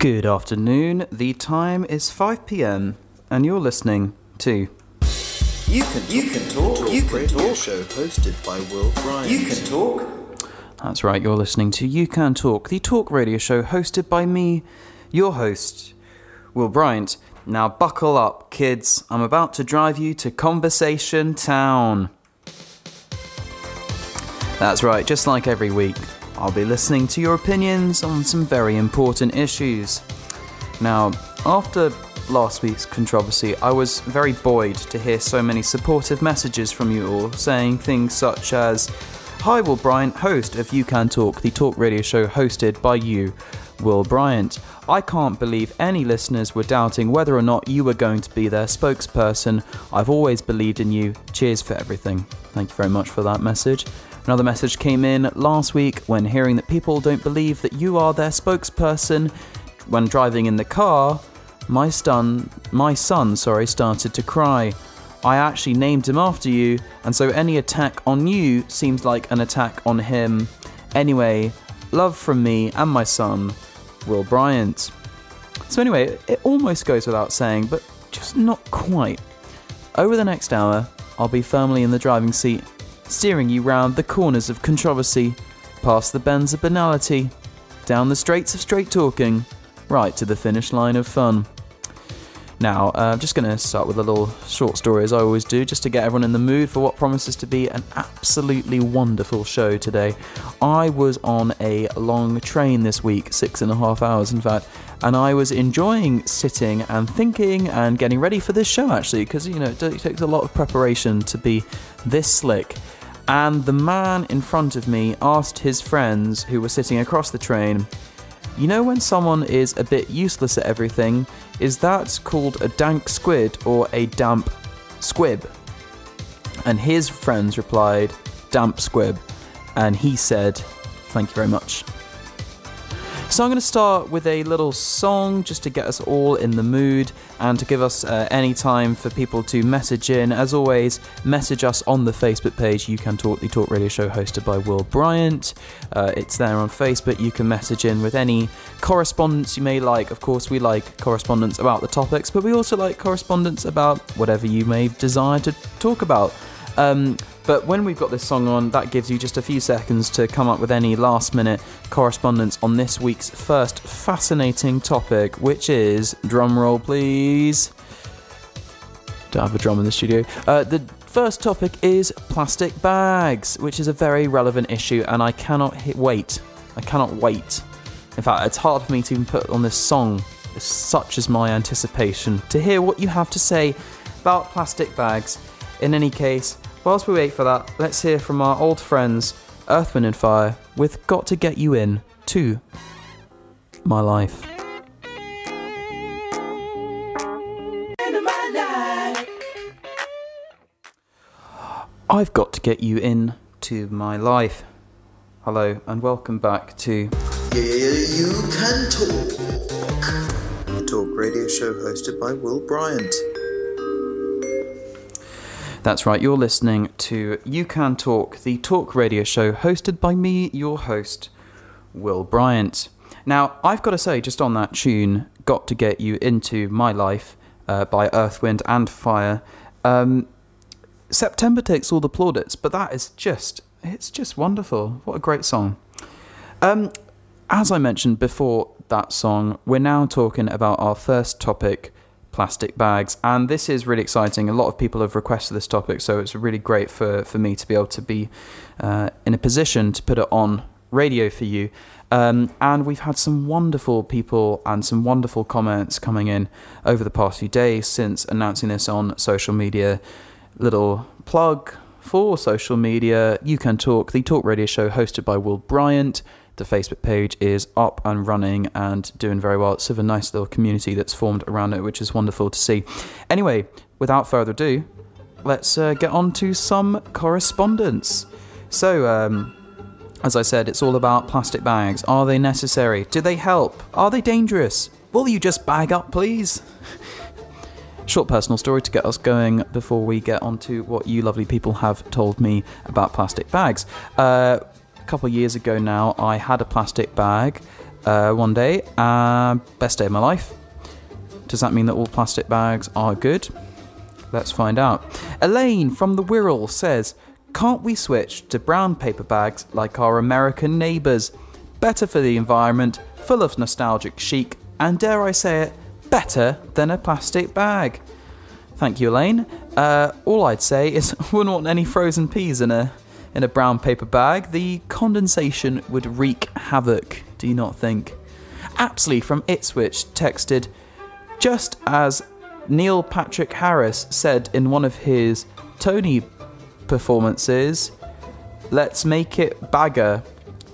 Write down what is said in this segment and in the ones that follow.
Good afternoon, the time is 5 p.m. and you're listening to You Can Talk show hosted by Will Bryant. You Can Talk. That's right, you're listening to You Can Talk, the talk radio show hosted by me, your host, Will Bryant. Now buckle up, kids, I'm about to drive you to Conversation Town. That's right, just like every week, I'll be listening to your opinions on some very important issues. Now, after last week's controversy, I was very buoyed to hear so many supportive messages from you all, saying things such as, "Hi Will Bryant, host of You Can Talk, the talk radio show hosted by you, Will Bryant. I can't believe any listeners were doubting whether or not you were going to be their spokesperson. I've always believed in you. Cheers for everything." Thank you very much for that message. Another message came in last week when hearing that people don't believe that you are their spokesperson. When driving in the car, my son started to cry. I actually named him after you, and so any attack on you seems like an attack on him. Anyway, love from me and my son, Will Bryant. So anyway, it almost goes without saying, but just not quite. Over the next hour, I'll be firmly in the driving seat, steering you round the corners of controversy, past the bends of banality, down the straights of straight talking, right to the finish line of fun. Now, I'm just going to start with a little short story, as I always do, just to get everyone in the mood for what promises to be an absolutely wonderful show today. I was on a long train this week, 6.5 hours in fact, and I was enjoying sitting and thinking and getting ready for this show, actually, because, you know, it takes a lot of preparation to be this slick. And the man in front of me asked his friends who were sitting across the train, "You know when someone is a bit useless at everything, is that called a dank squid or a damp squib?" And his friends replied, "Damp squib." And he said, "Thank you very much." So I'm going to start with a little song just to get us all in the mood and to give us any time for people to message in. As always, message us on the Facebook page, You Can Talk, the talk radio show hosted by Will Bryant. It's there on Facebook. You can message in with any correspondence you may like. Of course, we like correspondence about the topics, but we also like correspondence about whatever you may desire to talk about. But when we've got this song on, that gives you just a few seconds to come up with any last-minute correspondence on this week's first fascinating topic, which is, drum roll please. Don't have a drum in the studio. The first topic is plastic bags, which is a very relevant issue, and I cannot wait. I cannot wait. In fact, it's hard for me to even put on this song, such is my anticipation, to hear what you have to say about plastic bags. In any case, whilst we wait for that, let's hear from our old friends, Earth, Wind & Fire, with Got to Get You In to My Life. I've got to get you in to my life. Hello and welcome back to You Can Talk, the talk radio show hosted by Will Bryant. That's right, you're listening to You Can Talk, the talk radio show hosted by me, your host, Will Bryant. Now, I've got to say, just on that tune, Got to Get You Into My Life, by Earth, Wind & Fire, September takes all the plaudits, but that is it's just wonderful. What a great song. As I mentioned before that song, we're now talking about our first topic, plastic bags, and this is really exciting. A lot of people have requested this topic, so it's really great for me to be able to be in a position to put it on radio for you. And we've had some wonderful people and some wonderful comments coming in over the past few days since announcing this on social media. Little plug for social media, You Can Talk, the talk radio show hosted by Will Bryant. The Facebook page is up and running and doing very well. It's sort of a nice little community that's formed around it, which is wonderful to see. Anyway, without further ado, let's get on to some correspondence. So, as I said, it's all about plastic bags. Are they necessary? Do they help? Are they dangerous? Will you just bag up, please? Short personal story to get us going before we get on to what you lovely people have told me about plastic bags. A couple of years ago now, I had a plastic bag one day. Best day of my life. Does that mean that all plastic bags are good? Let's find out. Elaine from the Wirral says, can't we switch to brown paper bags like our American neighbours? Better for the environment, full of nostalgic chic, and dare I say it, better than a plastic bag. Thank you, Elaine. All I'd say is I wouldn't want any frozen peas in a brown paper bag. The condensation would wreak havoc, do you not think? Apsley from Ipswich texted, just as Neil Patrick Harris said in one of his Tony performances, let's make it bagger.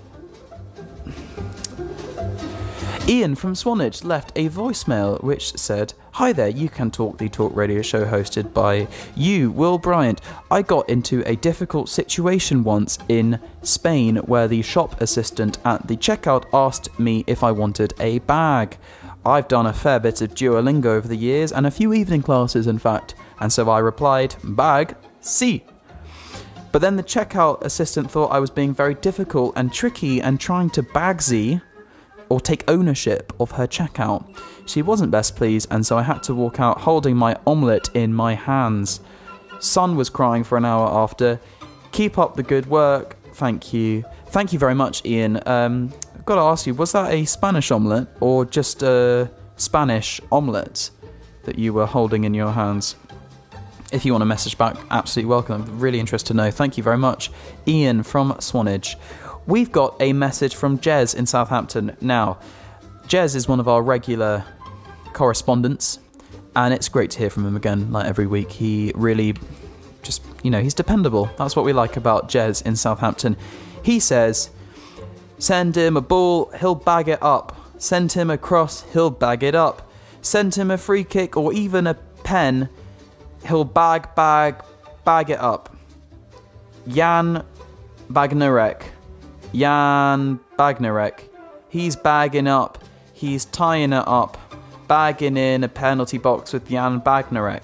Ian from Swanage left a voicemail which said, hi there, You Can Talk, the talk radio show hosted by you, Will Bryant. I got into a difficult situation once in Spain where the shop assistant at the checkout asked me if I wanted a bag. I've done a fair bit of Duolingo over the years and a few evening classes in fact, and so I replied, bag, si. But then the checkout assistant thought I was being very difficult and tricky and trying to bagsy or take ownership of her checkout. She wasn't best pleased, and so I had to walk out holding my omelette in my hands. Son was crying for an hour after. Keep up the good work. Thank you. Thank you very much, Ian. I've got to ask you, was that a Spanish omelette or just a Spanish omelette that you were holding in your hands? If you want to message back, absolutely welcome. I'm really interested to know. Thank you very much. Ian from Swanage. We've got a message from Jez in Southampton. Now, Jez is one of our regular correspondents, and it's great to hear from him again, like every week. He really just, he's dependable. That's what we like about Jez in Southampton. He says, send him a ball, he'll bag it up. Send him a cross, he'll bag it up. Send him a free kick or even a pen, he'll bag it up. Jan Bagnarek. Jan Bagnarek. He's bagging up. He's tying it up. Bagging in a penalty box with Jan Bagnarek.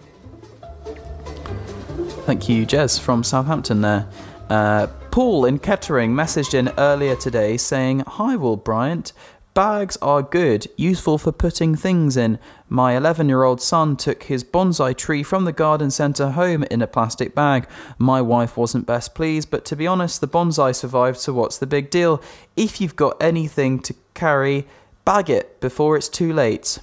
Thank you, Jez from Southampton there. Paul in Kettering messaged in earlier today saying, hi Will Bryant, bags are good, useful for putting things in. My 11-year-old son took his bonsai tree from the garden centre home in a plastic bag. My wife wasn't best pleased, but to be honest, the bonsai survived, so what's the big deal? If you've got anything to carry, bag it before it's too late.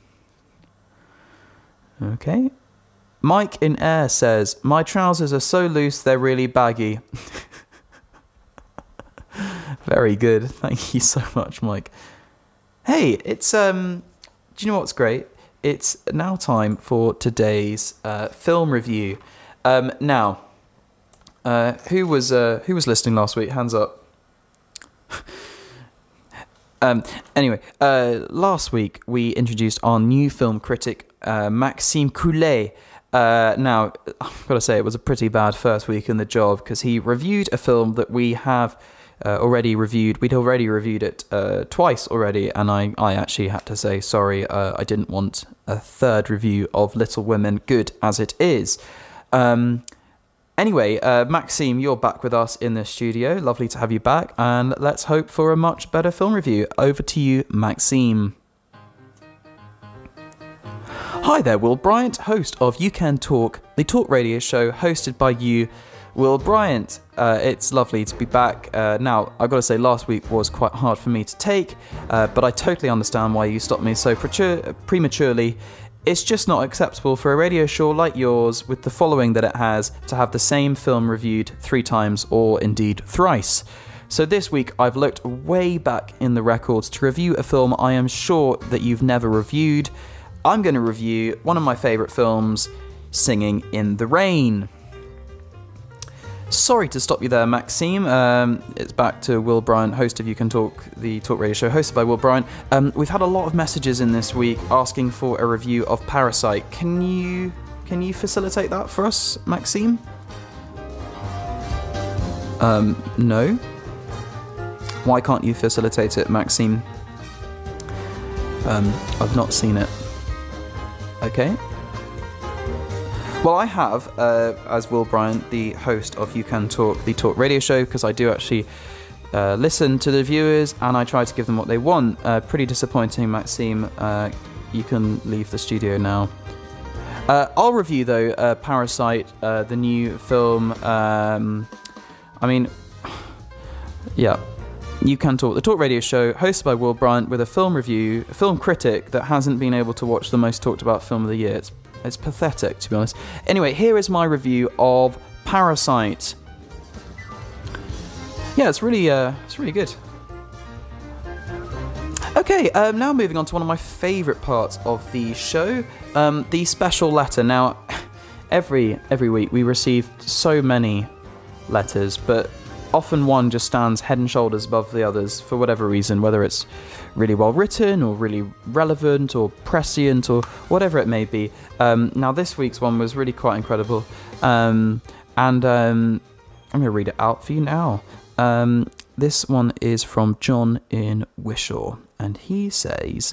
Okay. Mike in Ayr says, my trousers are so loose they're really baggy. Very good. Thank you so much, Mike. Hey, it's do you know what's great? It's now time for today's film review. Now, who was listening last week? Hands up. Anyway, last week we introduced our new film critic, Maxime Coulet. Now, I've got to say, it was a pretty bad first week in the job because he reviewed a film that we have already reviewed. We'd already reviewed it twice already, and I actually had to say sorry. I didn't want a third review of Little Women, good as it is. Anyway, Maxime, you're back with us in the studio. Lovely to have you back, and let's hope for a much better film review. Over to you, Maxime. Hi there, Will Bryant, host of You Can Talk, the talk radio show hosted by you, Will Bryant. It's lovely to be back. Now, I've got to say, last week was quite hard for me to take, but I totally understand why you stopped me so prematurely. It's just not acceptable for a radio show like yours, with the following that it has, to have the same film reviewed 3 times, or indeed thrice. So this week, I've looked way back in the records to review a film I am sure that you've never reviewed. I'm going to review one of my favourite films, Singing in the Rain. Sorry to stop you there, Maxime. It's back to Will Bryant, host of You Can Talk, the talk radio show hosted by Will Bryant. We've had a lot of messages in this week asking for a review of Parasite. Can you facilitate that for us, Maxime? No. Why can't you facilitate it, Maxime? I've not seen it. Okay. Well, I have, as Will Bryant, the host of You Can Talk, the talk radio show, because I do actually listen to the viewers and I try to give them what they want. Pretty disappointing, Maxime. You can leave the studio now. I'll review, though, Parasite, the new film. I mean, yeah. You Can Talk, the talk radio show hosted by Will Bryant with a film review, a film critic that hasn't been able to watch the most talked about film of the year. It's pathetic, to be honest. Anyway, here is my review of Parasite. Yeah, it's really good. Okay, now moving on to one of my favourite parts of the show, the special letter. Now, every week we receive so many letters, but often one just stands head and shoulders above the others for whatever reason, whether it's really well written or really relevant or prescient or whatever it may be. Now this week's one was really quite incredible, and I'm going to read it out for you now. This one is from John in Wishaw, and he says,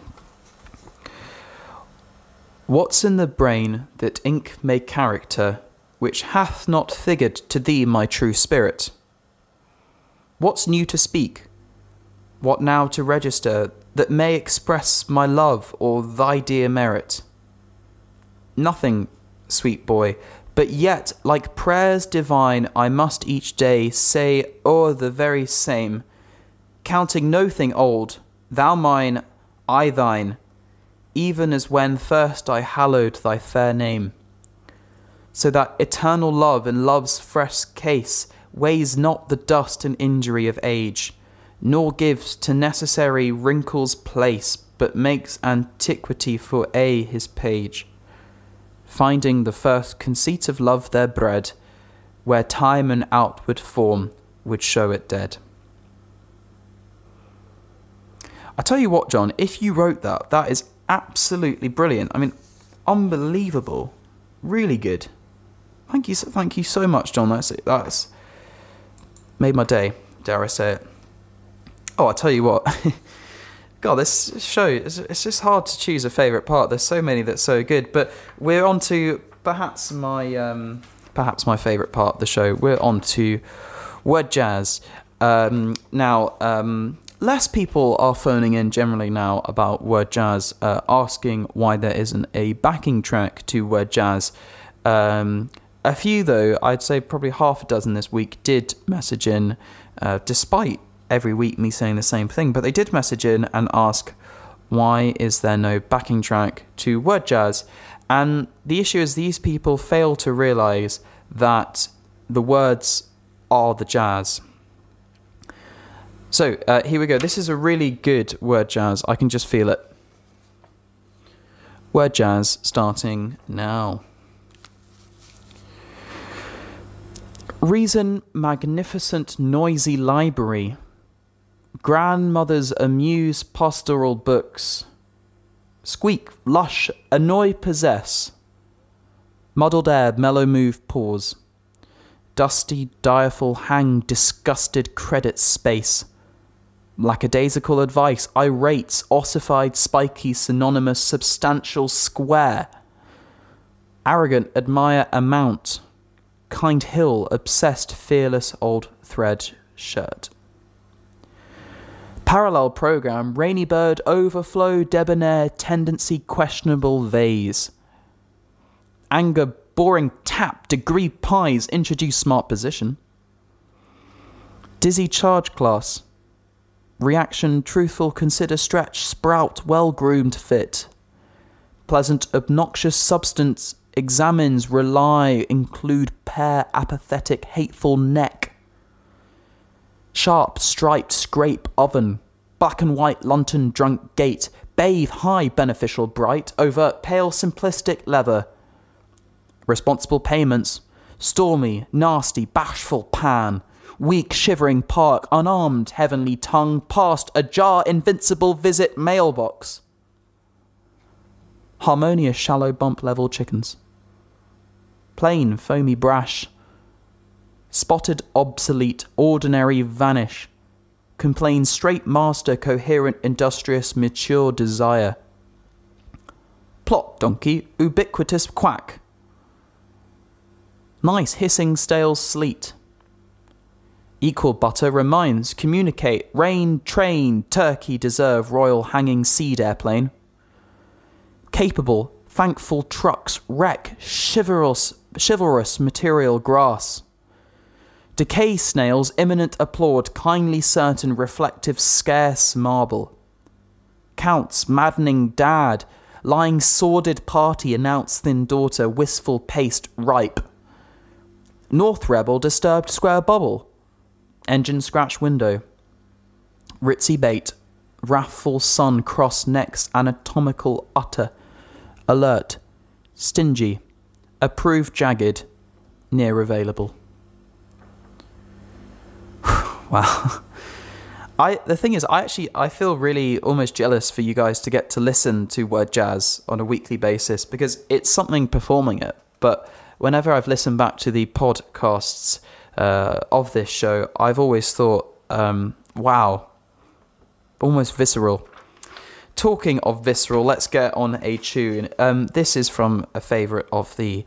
"What's in the brain that ink may character, which hath not figured to thee my true spirit? What's new to speak? What now to register that may express my love or thy dear merit? Nothing, sweet boy, but yet, like prayers divine, I must each day say o'er the very same, counting no thing old, thou mine, I thine, even as when first I hallowed thy fair name. So that eternal love in love's fresh case weighs not the dust and injury of age, nor gives to necessary wrinkles place, but makes antiquity for aye his page, finding the first conceit of love there bred, where time and outward form would show it dead." I tell you what, John, if you wrote that, that is absolutely brilliant. I mean, unbelievable. Really good. Thank you so much, John. That's made my day, dare I say it. Oh, I tell you what. God, this show, it's just hard to choose a favourite part. There's so many that's so good. But we're on to perhaps my favourite part of the show. We're on to word jazz. Now, less people are phoning in generally now about word jazz, asking why there isn't a backing track to word jazz. A few, though, I'd say probably half a dozen this week, did message in, despite every week me saying the same thing, but they did message in and ask, why is there no backing track to word jazz? And the issue is these people fail to realise that the words are the jazz. So, here we go. This is a really good word jazz. I can just feel it. Word jazz starting now. Reason magnificent noisy library, grandmothers amuse pastoral books, squeak lush annoy possess, muddled air mellow move pause, dusty direful hang disgusted credit space, lackadaisical advice irates ossified spiky synonymous substantial square, arrogant admire amount, kind hill obsessed fearless old thread shirt. Parallel program rainy bird overflow debonair tendency questionable vase. Anger boring tap degree pies introduce smart position. Dizzy charge class. Reaction truthful consider stretch sprout well groomed fit. Pleasant obnoxious substance examines rely include pair apathetic hateful neck. Sharp striped scrape oven, black and white lantern drunk gate, bathe high beneficial bright, overt pale simplistic leather. Responsible payments, stormy, nasty, bashful pan, weak shivering park, unarmed heavenly tongue, past ajar invincible visit mailbox. Harmonious shallow bump level chickens. Plain foamy brash. Spotted obsolete ordinary vanish. Complain straight master coherent industrious mature desire. Plot donkey ubiquitous quack. Nice hissing stale sleet. Equal butter reminds, communicate, rain, train, turkey deserve royal hanging seed airplane. Capable, thankful trucks wreck chivalrous material grass. Decay snails imminent applaud kindly certain reflective scarce marble. Counts maddening dad, lying sordid party announce thin daughter wistful paste ripe. North rebel disturbed square bubble. Engine scratch window. Ritzy bait. Wrathful sun cross necks anatomical utter. Alert. Stingy. Approved jagged. Near available. Wow. The thing is, I feel really almost jealous for you guys to get to listen to Word Jazz on a weekly basis, because it's something performing it. But whenever I've listened back to the podcasts of this show, I've always thought, wow, almost visceral. Talking of visceral, let's get on a tune. This is from a favourite of the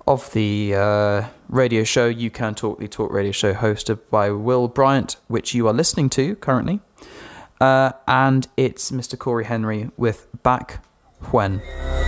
radio show, You Can Talk, the talk radio show hosted by Will Bryant, which you are listening to currently. And it's Mr. Corey Henry with Back When.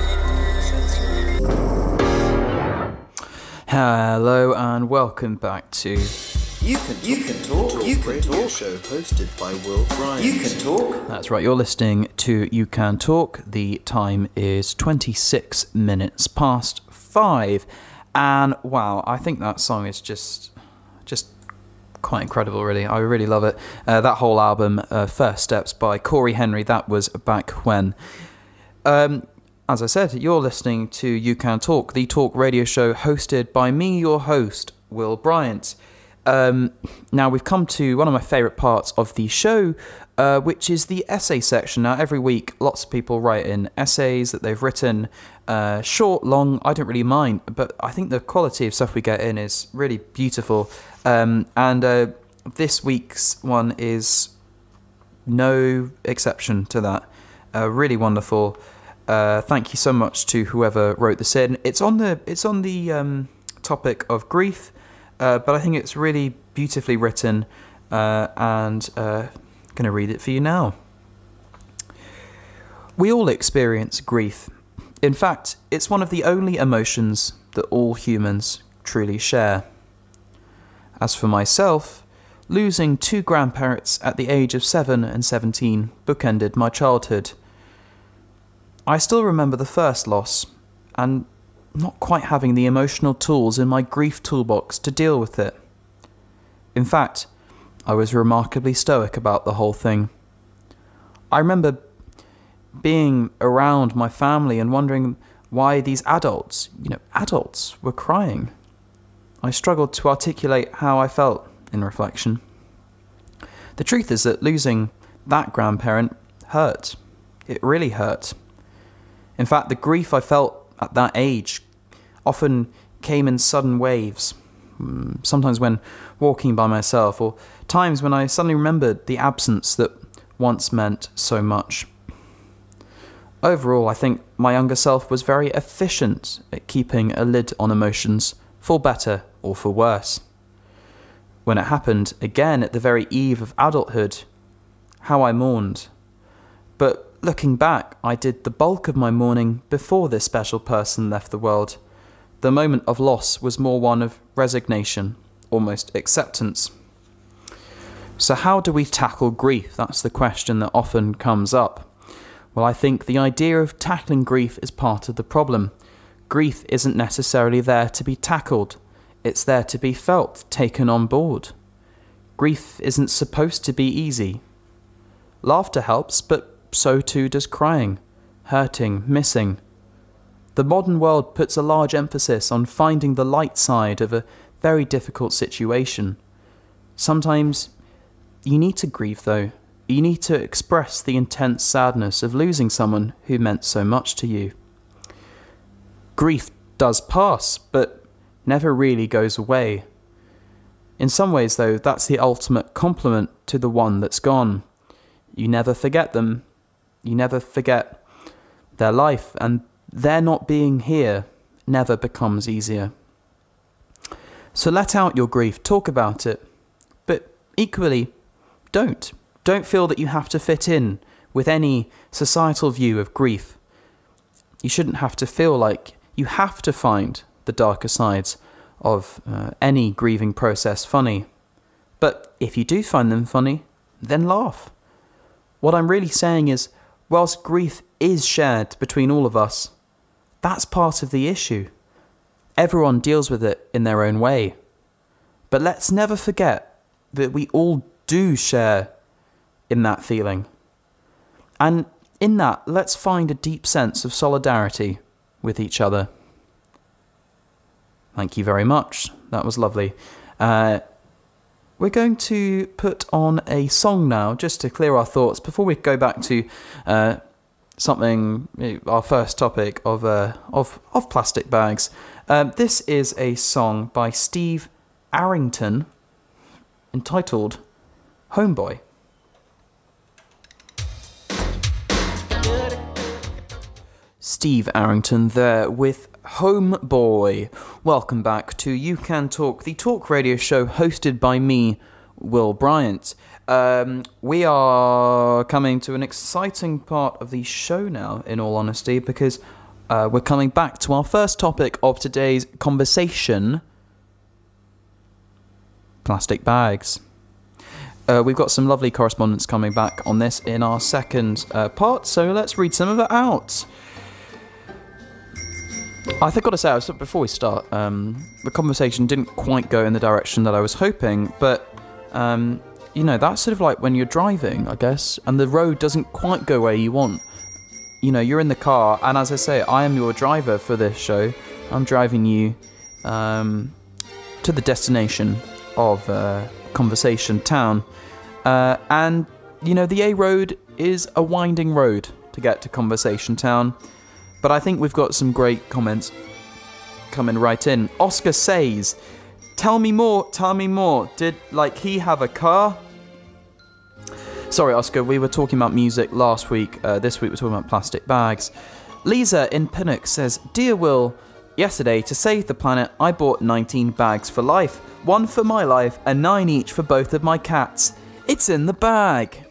Hello and welcome back to You Can Talk radio show hosted by Will Bryant. You Can Talk. That's right, you're listening to You Can Talk. The time is 26 minutes past 5. And wow, I think that song is just quite incredible, really. I really love it. That whole album, First Steps by Corey Henry, that was Back When. As I said, you're listening to You Can Talk, the talk radio show hosted by me, your host, Will Bryant. Now we've come to one of my favourite parts of the show, which is the essay section. Now every week lots of people write in essays that they've written, short, long, I don't really mind, but I think the quality of stuff we get in is really beautiful. And this week's one is no exception to that. Really wonderful. Thank you so much to whoever wrote this in. It's on the topic of grief. But I think it's really beautifully written, and going to read it for you now. We all experience grief. In fact, it's one of the only emotions that all humans truly share. As for myself, losing 2 grandparents at the age of 7 and 17 bookended my childhood. I still remember the first loss, and not quite having the emotional tools in my grief toolbox to deal with it. In fact, I was remarkably stoic about the whole thing. I remember being around my family and wondering why these adults were crying. I struggled to articulate how I felt in reflection. The truth is that losing that grandparent hurt. It really hurt. In fact, the grief I felt at that age often came in sudden waves, sometimes when walking by myself, or times when I suddenly remembered the absence that once meant so much. Overall, I think my younger self was very efficient at keeping a lid on emotions, for better or for worse. When it happened again at the very eve of adulthood, how I mourned. But looking back, I did the bulk of my mourning before this special person left the world. The moment of loss was more one of resignation, almost acceptance. So how do we tackle grief? That's the question that often comes up. Well, I think the idea of tackling grief is part of the problem. Grief isn't necessarily there to be tackled. It's there to be felt, taken on board. Grief isn't supposed to be easy. Laughter helps, but so too does crying, hurting, missing. The modern world puts a large emphasis on finding the light side of a very difficult situation. Sometimes you need to grieve, though. You need to express the intense sadness of losing someone who meant so much to you. Grief does pass, but never really goes away. In some ways, though, that's the ultimate compliment to the one that's gone. You never forget them. You never forget their life, and their not being here never becomes easier. So let out your grief, talk about it, but equally, don't. Don't feel that you have to fit in with any societal view of grief. You shouldn't have to feel like you have to find the darker sides of any grieving process funny. But if you do find them funny, then laugh. What I'm really saying is, whilst grief is shared between all of us, that's part of the issue. Everyone deals with it in their own way. But let's never forget that we all do share in that feeling. And in that, let's find a deep sense of solidarity with each other. Thank you very much. That was lovely. We're going to put on a song now, just to clear our thoughts, before we go back to our first topic of plastic bags. This is a song by Steve Arrington entitled Homeboy. Steve Arrington there with Homeboy. Welcome back to You Can Talk, the talk radio show hosted by me, Will Bryant. We are coming to an exciting part of the show now, in all honesty, because we're coming back to our first topic of today's conversation: plastic bags. We've got some lovely correspondence coming back on this in our second part, so let's read some of it out. I've got to say, before we start, the conversation didn't quite go in the direction that I was hoping, but, that's sort of like when you're driving, I guess, and the road doesn't quite go where you want. You're in the car, and as I say, I am your driver for this show. I'm driving you to the destination of Conversation Town, and, the A road is a winding road to get to Conversation Town. But I think we've got some great comments coming right in. Oscar says, tell me more. Did, he have a car? Sorry, Oscar, we were talking about music last week. This week we're talking about plastic bags. Lisa in Pinnock says, Dear Will, yesterday, to save the planet, I bought 19 bags for life. 1 for my life and 9 each for both of my cats. It's in the bag.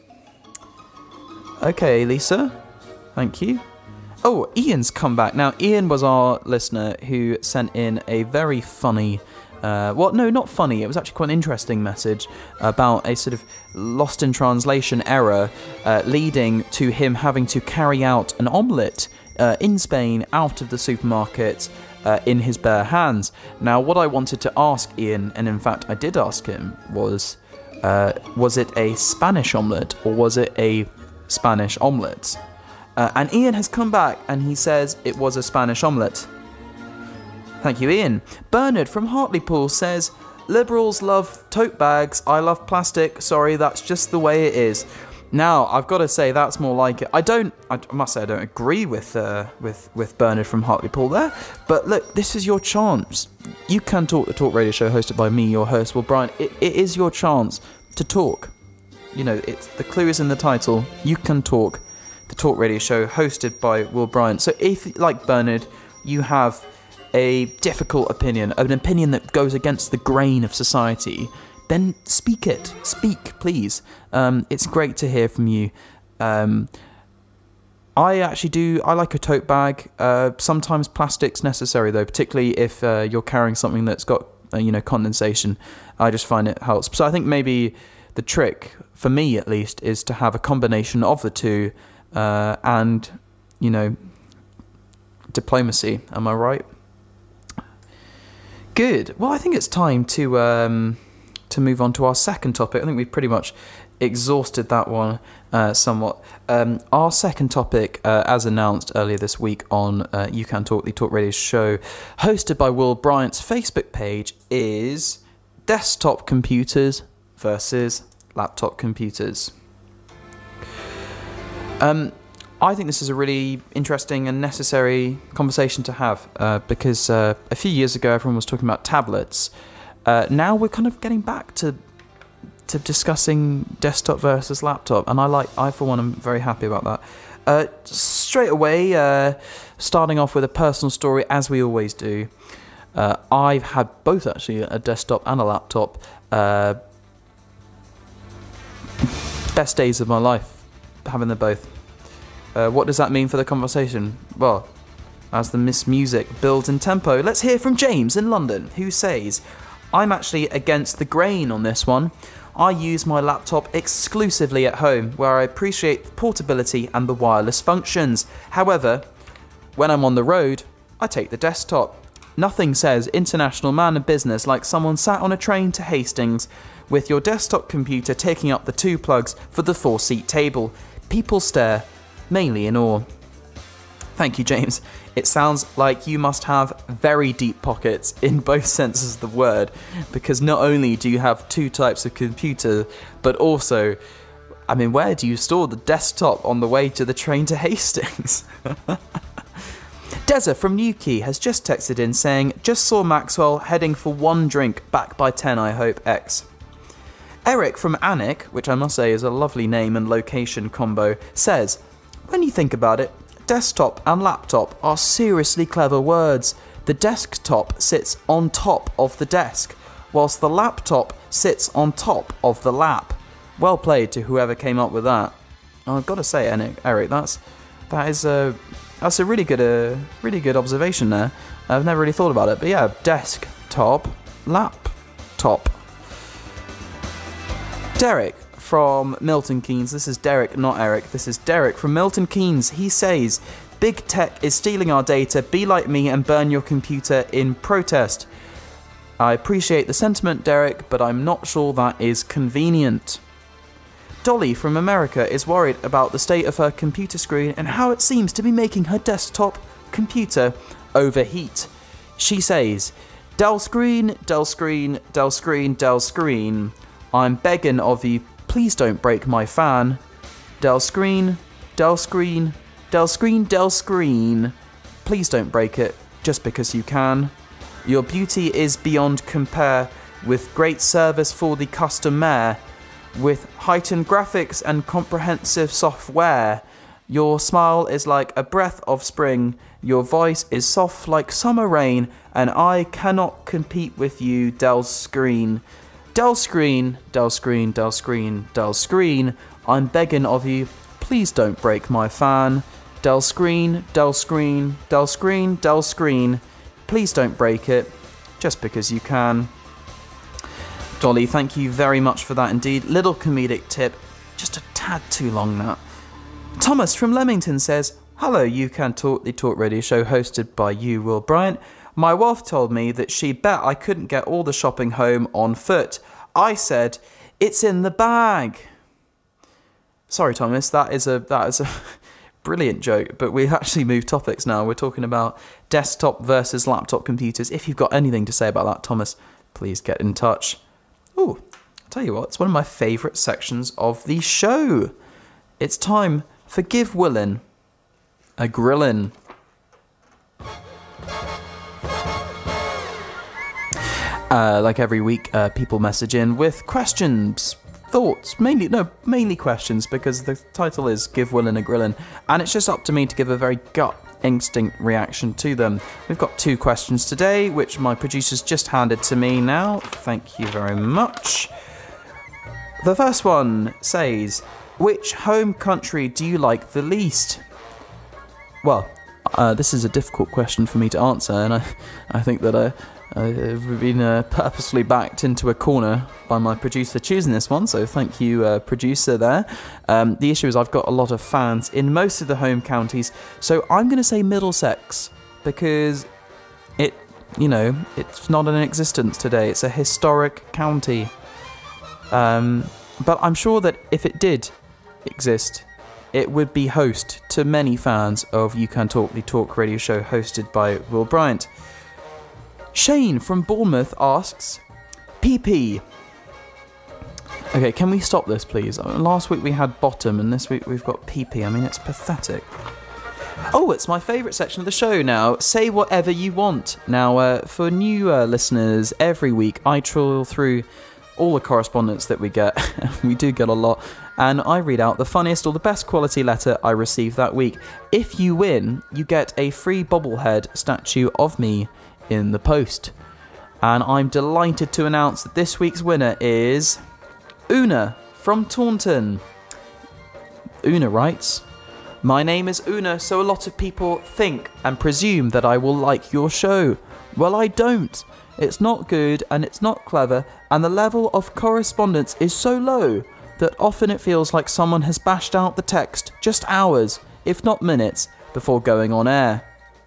Okay, Lisa. Thank you. Oh, Ian's come back. Now, Ian was our listener who sent in a very funny, not funny, it was actually quite an interesting message about a sort of lost in translation error leading to him having to carry out an omelette in Spain out of the supermarket in his bare hands. Now, what I wanted to ask Ian, and in fact I did ask him, was it a Spanish omelette or was it a Spanish omelette? And Ian has come back and he says it was a Spanish omelette. Thank you, Ian. Bernard from Hartlepool says, Liberals love tote bags, I love plastic, sorry, that's just the way it is. Now, I've got to say, that's more like it. I must say I don't agree with Bernard from Hartlepool there, but look, this is your chance. You Can Talk, the talk radio show hosted by me, your host, Will Bryant. It is your chance to talk. The clue is in the title. You Can Talk, the talk radio show hosted by Will Bryant. So if, like Bernard, you have a difficult opinion, an opinion that goes against the grain of society, then speak it. Speak, please. It's great to hear from you. I like a tote bag. Sometimes plastic's necessary, though, particularly if you're carrying something that's got, condensation. I just find it helps. So I think maybe the trick, for me at least, is to have a combination of the two and, diplomacy. Am I right? Good. Well, I think it's time to move on to our second topic. I think we've pretty much exhausted that one somewhat. Our second topic, as announced earlier this week on You Can Talk, the talk radio show hosted by Will Bryant's Facebook page, is desktop computers versus laptop computers. I think this is a really interesting and necessary conversation to have because a few years ago everyone was talking about tablets. Now we're kind of getting back to discussing desktop versus laptop, and I for one am very happy about that. Straight away, starting off with a personal story, as we always do. I've had both actually, a desktop and a laptop. Best days of my life, having them both. What does that mean for the conversation? Well, as the Miss Music builds in tempo, let's hear from James in London, who says, I'm actually against the grain on this one. I use my laptop exclusively at home, where I appreciate the portability and the wireless functions. However, when I'm on the road, I take the desktop. Nothing says international man of business like someone sat on a train to Hastings with your desktop computer taking up the 2 plugs for the 4-seat table. People stare, mainly in awe. Thank you, James. It sounds like you must have very deep pockets in both senses of the word, because not only do you have 2 types of computer, but also, I mean, where do you store the desktop on the way to the train to Hastings? Deza from Newquay has just texted in saying, just saw Maxwell heading for 1 drink, back by 10 I hope, X. Eric from Anik, which I must say is a lovely name and location combo, says, when you think about it, desktop and laptop are seriously clever words. The desktop sits on top of the desk, whilst the laptop sits on top of the lap. Well played to whoever came up with that. Oh, I've got to say, Eric, that's a really good observation there. I've never really thought about it, but yeah, desktop, laptop. Derek from Milton Keynes. This is Derek, not Eric. This is Derek from Milton Keynes. He says, big tech is stealing our data. Be like me and burn your computer in protest. I appreciate the sentiment, Derek, but I'm not sure that is convenient. Dolly from America is worried about the state of her computer screen and how it seems to be making her desktop computer overheat. She says, Dell screen, Dell screen, Dell screen, Dell screen. I'm begging of you, please don't break my fan. Dell screen, Dell screen, Dell screen, Dell screen. Please don't break it, just because you can. Your beauty is beyond compare, with great service for the customer. With heightened graphics and comprehensive software. Your smile is like a breath of spring. Your voice is soft like summer rain. And I cannot compete with you, Dell screen. Dell screen, Dell screen, Dell screen, Dell screen. I'm begging of you, please don't break my fan. Dell screen, Dell screen, Dell screen, Dell screen. Please don't break it, just because you can. Dolly, thank you very much for that indeed. Little comedic tip, just a tad too long that. Thomas from Leamington says, hello, You Can Talk, the talk radio show hosted by you, Will Bryant. My wife told me that she bet I couldn't get all the shopping home on foot. I said, it's in the bag. Sorry, Thomas, that is a brilliant joke, but we've actually moved topics now. We're talking about desktop versus laptop computers. If you've got anything to say about that, Thomas, please get in touch. Oh, I'll tell you what, it's one of my favourite sections of the show. It's time for Give Willin a Grillin'. Like every week, people message in with questions, thoughts, mainly questions, because the title is Give Willin a Grillin', and it's just up to me to give a very gut instinct reaction to them. We've got 2 questions today, which my producer's just handed to me now. Thank you very much. The first one says, which home country do you like the least? Well, this is a difficult question for me to answer, and I think that I've been purposefully backed into a corner by my producer choosing this one, so thank you, producer there. The issue is I've got a lot of fans in most of the home counties, so I'm going to say Middlesex, because it's not in existence today. It's a historic county. But I'm sure that if it did exist, it would be host to many fans of You Can Talk, the talk radio show hosted by Will Bryant. Shane from Bournemouth asks, PP. Okay, can we stop this, please? Last week we had bottom, and this week we've got PP. I mean, it's pathetic. Oh, it's my favourite section of the show now. Say whatever you want. Now, for new listeners, every week I trawl through all the correspondence that we get. We do get a lot. And I read out the funniest or the best quality letter I received that week. If you win, you get a free bobblehead statue of me in the post. And I'm delighted to announce that this week's winner is Una from Taunton. Una writes, "My name is Una, so a lot of people think and presume that I will like your show. Well, I don't. It's not good and it's not clever, and the level of correspondence is so low that often it feels like someone has bashed out the text just hours, if not minutes, before going on air."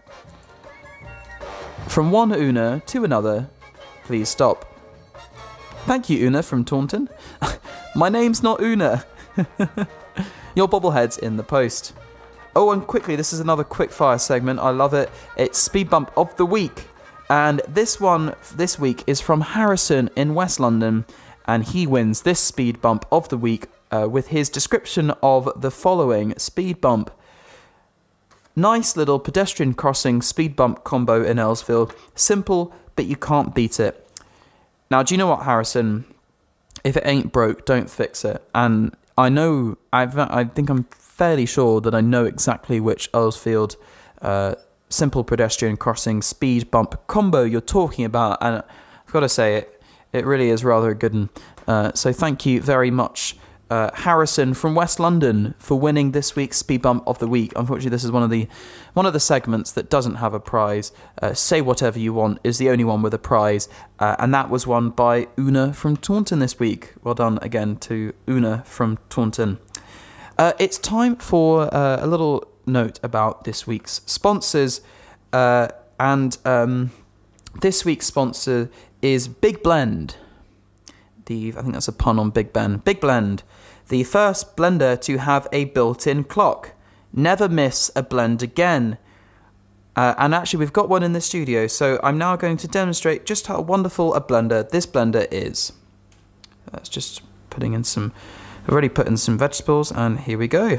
From one Una to another, please stop. Thank you, Una from Taunton. My name's not Una. Your bobblehead's in the post. Oh, and quickly, this is another quick fire segment. I love it. It's Speed Bump of the Week. And this one this week is from Harrison in West London. And he wins this Speed Bump of the Week with his description of the following speed bump. Nice little pedestrian crossing speed bump combo in Earlsfield. Simple, but you can't beat it. Now, do you know what, Harrison? If it ain't broke, don't fix it. And I know, I think I'm fairly sure that I know exactly which Earlsfield simple pedestrian crossing speed bump combo you're talking about. And I've got to say, it really is rather a good one. So thank you very much, Harrison from West London, for winning this week's Speed Bump of the Week. Unfortunately, this is one of the segments that doesn't have a prize. Say Whatever You Want is the only one with a prize, and that was won by Una from Taunton this week. Well done again to Una from Taunton. It's time for a little note about this week's sponsors, and this week's sponsor is Big Blend. I think that's a pun on Big Ben. Big Blend, the first blender to have a built-in clock. Never miss a blend again. And actually, we've got one in the studio, so I'm now going to demonstrate just how wonderful a blender this blender is. That's just putting in some... I've already put in some vegetables, and here we go.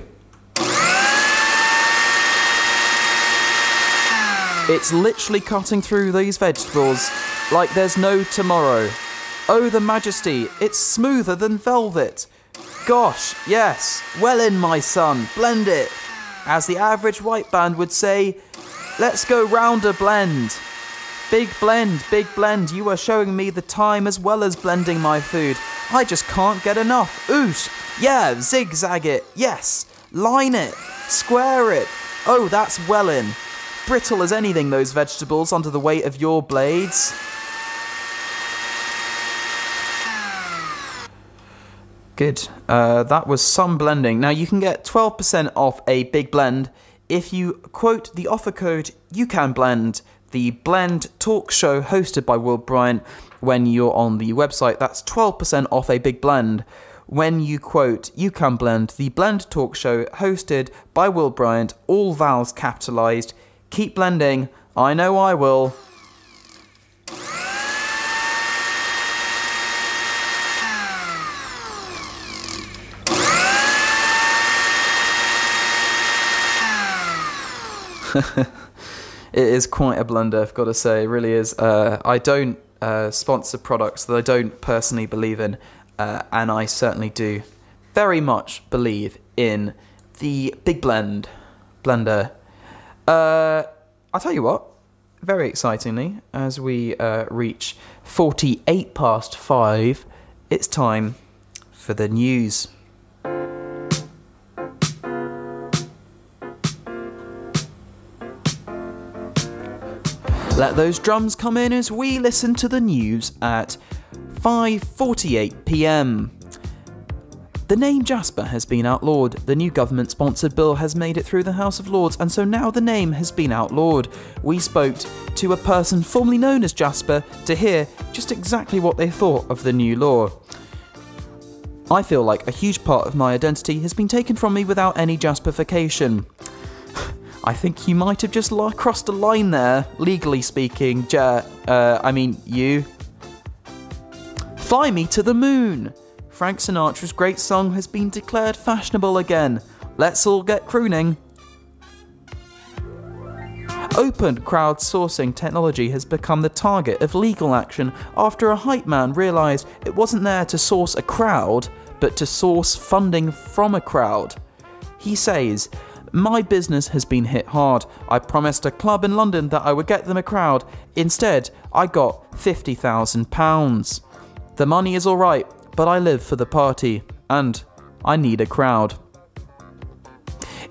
It's literally cutting through these vegetables like there's no tomorrow. Oh, the majesty, it's smoother than velvet. Gosh, yes, well in, my son, blend it. As the average white band would say, let's go round a blend. Big blend, you are showing me the time as well as blending my food. I just can't get enough. Oosh, yeah, zigzag it, yes. Line it, square it. Oh, that's well in. Brittle as anything, those vegetables, under the weight of your blades. Good. That was some blending. Now, you can get 12% off a Big Blend if you quote the offer code YouCanBlend, the Blend talk show hosted by Will Bryant, when you're on the website. That's 12% off a Big Blend when you quote YouCanBlend, the Blend talk show hosted by Will Bryant, all vowels capitalized. Keep blending. I know I will. It is quite a blender, I've got to say. It really is. I don't sponsor products that I don't personally believe in, and I certainly do very much believe in the Big blender. I'll tell you what, very excitingly, as we reach 48 past 5, it's time for the news. Let those drums come in as we listen to the news at 5:48 p.m. The name Jasper has been outlawed. The new government-sponsored bill has made it through the House of Lords, and so now the name has been outlawed. We spoke to a person formerly known as Jasper to hear just exactly what they thought of the new law. I feel like a huge part of my identity has been taken from me without any Jasperification. I think you might have just crossed a line there, legally speaking. You. Fly Me to the Moon. Frank Sinatra's great song has been declared fashionable again. Let's all get crooning. Open crowdsourcing technology has become the target of legal action after a hype man realised it wasn't there to source a crowd, but to source funding from a crowd. He says, "My business has been hit hard. I promised a club in London that I would get them a crowd. Instead, I got £50,000. The money is alright, but I live for the party, and I need a crowd."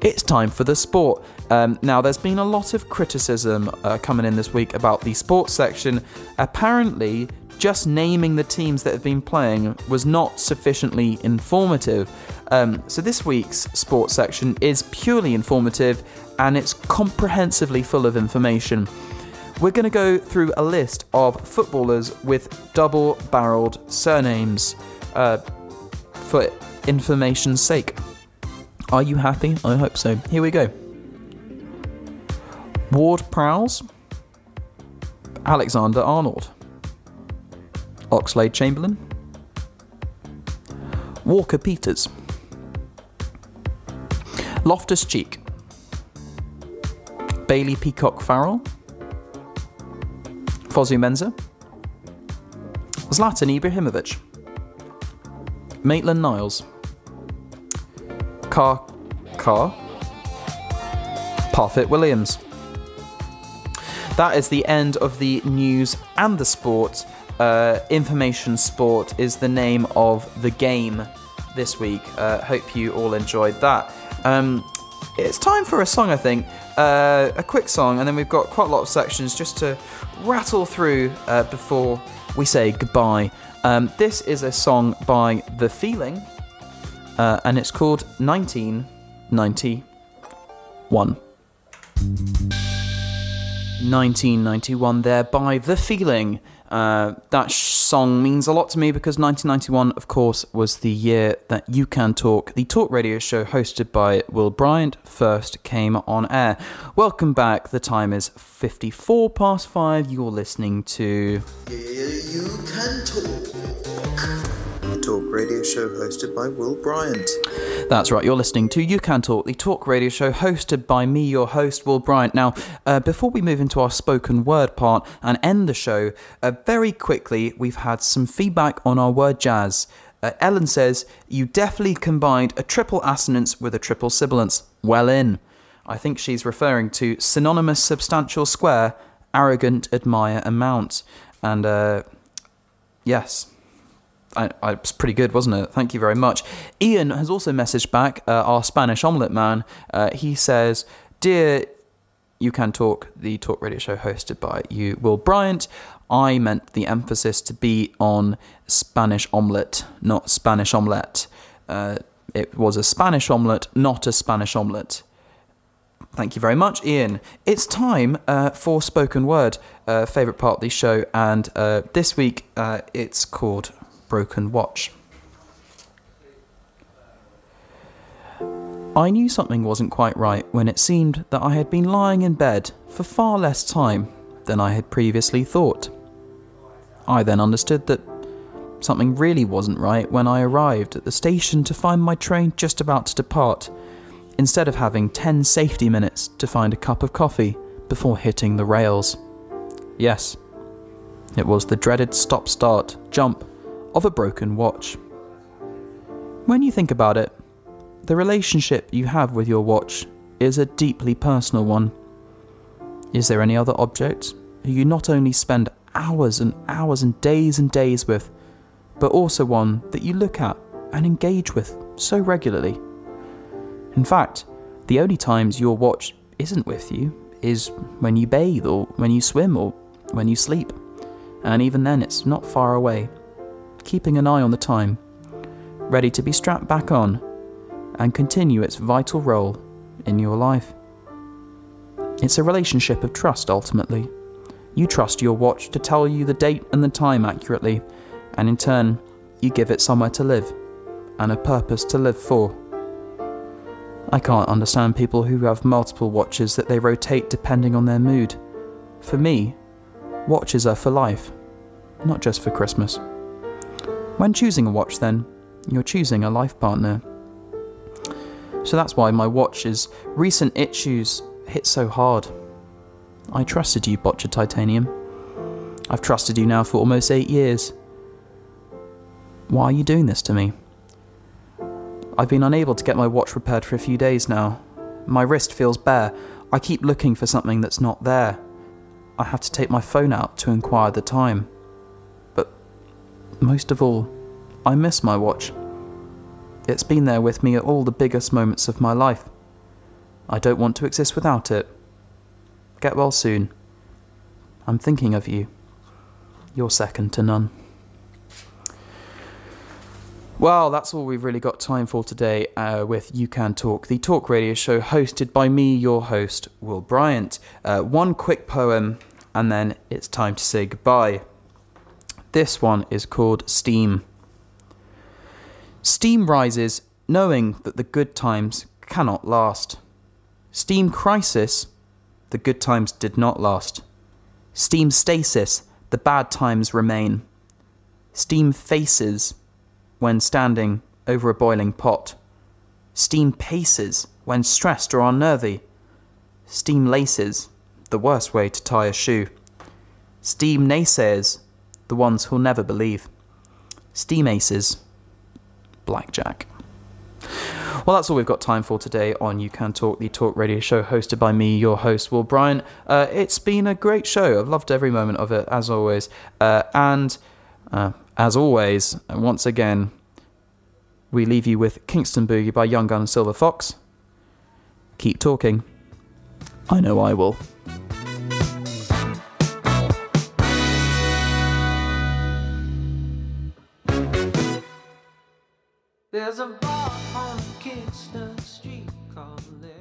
It's time for the sport. Now, there's been a lot of criticism coming in this week about the sports section. Apparently, just naming the teams that have been playing was not sufficiently informative. So this week's sports section is purely informative, and it's comprehensively full of information. We're going to go through a list of footballers with double-barreled surnames for information's sake. Are you happy? I hope so. Here we go. Ward-Prowse, Alexander-Arnold, Oxlade-Chamberlain, Walker-Peters, Loftus-Cheek, Bailey Peacock-Farrell, Fosu-Mensah, Zlatan Ibrahimovic, Maitland-Niles, Parfitt-Williams. That is the end of the news and the sport. Information Sport is the name of the game this week. Hope you all enjoyed that. It's time for a song, I think. A quick song, and then we've got quite a lot of sections just to rattle through before we say goodbye. This is a song by The Feeling, and it's called 1991. 1991 there by The Feeling. That song means a lot to me because 1991, of course, was the year that You Can Talk, the talk radio show hosted by Will Bryant, first came on air. Welcome back. The time is 54 past 5. You're listening to You Can Talk, the talk radio show hosted by Will Bryant. That's right, you're listening to You Can Talk, the talk radio show hosted by me, your host, Will Bryant. Now, before we move into our spoken word part and end the show, very quickly, we've had some feedback on our word jazz. Ellen says, you definitely combined a triple assonance with a triple sibilance. Well in. I think she's referring to synonymous substantial square, arrogant admire amount. And, yes. It's pretty good, wasn't it? Thank you very much. Ian has also messaged back, our Spanish omelette man. He says, Dear You Can Talk, the talk radio show hosted by you, Will Bryant, I meant the emphasis to be on Spanish omelette, not Spanish omelette. It was a Spanish omelette, not a Spanish omelette. Thank you very much, Ian. It's time for spoken word, favourite part of the show, and this week it's called Broken Watch. I knew something wasn't quite right when it seemed that I had been lying in bed for far less time than I had previously thought. I then understood that something really wasn't right when I arrived at the station to find my train just about to depart, instead of having 10 safety minutes to find a cup of coffee before hitting the rails. Yes, it was the dreaded stop-start jump of a broken watch. When you think about it, the relationship you have with your watch is a deeply personal one. Is there any other object who you not only spend hours and hours and days with, but also one that you look at and engage with so regularly? In fact, the only times your watch isn't with you is when you bathe or when you swim or when you sleep. And even then it's not far away, keeping an eye on the time, ready to be strapped back on and continue its vital role in your life. It's a relationship of trust, ultimately. You trust your watch to tell you the date and the time accurately, and in turn, you give it somewhere to live and a purpose to live for. I can't understand people who have multiple watches that they rotate depending on their mood. For me, watches are for life, not just for Christmas. When choosing a watch, then, you're choosing a life partner. So that's why my watch's recent issues hit so hard. I trusted you, Botcha Titanium. I've trusted you now for almost 8 years. Why are you doing this to me? I've been unable to get my watch repaired for a few days now. My wrist feels bare. I keep looking for something that's not there. I have to take my phone out to inquire the time. But most of all, I miss my watch. It's been there with me at all the biggest moments of my life. I don't want to exist without it. Get well soon. I'm thinking of you. You're second to none. Well, that's all we've really got time for today with You Can Talk, the talk radio show hosted by me, your host, Will Bryant. One quick poem, and then it's time to say goodbye. This one is called Steam. Steam rises, knowing that the good times cannot last. Steam crisis, the good times did not last. Steam stasis, the bad times remain. Steam faces, when standing over a boiling pot. Steam paces, when stressed or unnervy. Steam laces, the worst way to tie a shoe. Steam naysayers, the ones who'll never believe. Steam aces, blackjack. Well, that's all we've got time for today on You Can Talk, the talk radio show hosted by me, your host, Will Bryant. It's been a great show. I've loved every moment of it, as always. As always, once again, we leave you with Kingston Boogie by Young Gun and Silver Fox. Keep talking. I know I will. There's a bar on Kingston Street called